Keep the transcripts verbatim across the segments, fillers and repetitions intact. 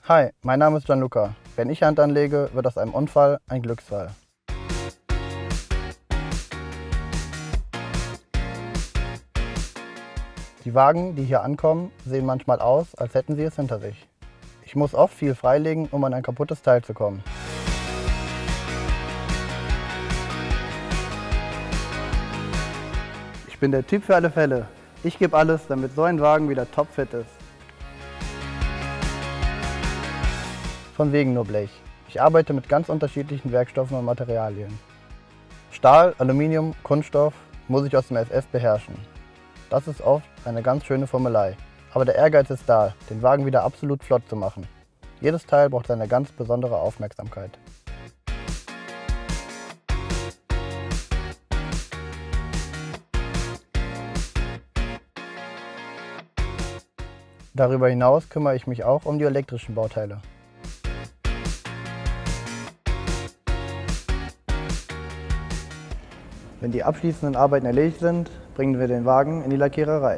Hi, mein Name ist Gianluca. Wenn ich Hand anlege, wird aus einem Unfall ein Glücksfall. Die Wagen, die hier ankommen, sehen manchmal aus, als hätten sie es hinter sich. Ich muss oft viel freilegen, um an ein kaputtes Teil zu kommen. Ich bin der Typ für alle Fälle. Ich gebe alles, damit so ein Wagen wieder topfit ist. Von wegen nur Blech. Ich arbeite mit ganz unterschiedlichen Werkstoffen und Materialien. Stahl, Aluminium, Kunststoff muss ich aus dem F F beherrschen. Das ist oft eine ganz schöne Formelei. Aber der Ehrgeiz ist da, den Wagen wieder absolut flott zu machen. Jedes Teil braucht seine ganz besondere Aufmerksamkeit. Darüber hinaus kümmere ich mich auch um die elektrischen Bauteile. Wenn die abschließenden Arbeiten erledigt sind, bringen wir den Wagen in die Lackiererei.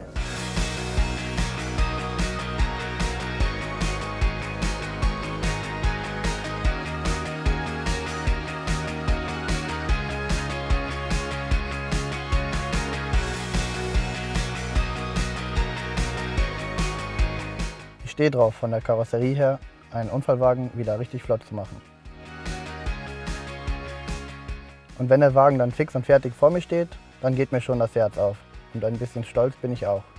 Ich stehe drauf, von der Karosserie her einen Unfallwagen wieder richtig flott zu machen. Und wenn der Wagen dann fix und fertig vor mir steht, dann geht mir schon das Herz auf. Und ein bisschen stolz bin ich auch.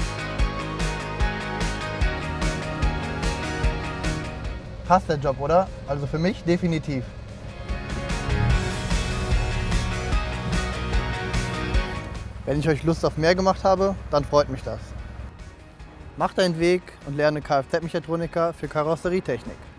Passt der Job, oder? Also für mich definitiv. Wenn ich euch Lust auf mehr gemacht habe, dann freut mich das. Mach deinen Weg und lerne Kfz-Mechatroniker für Karosserietechnik.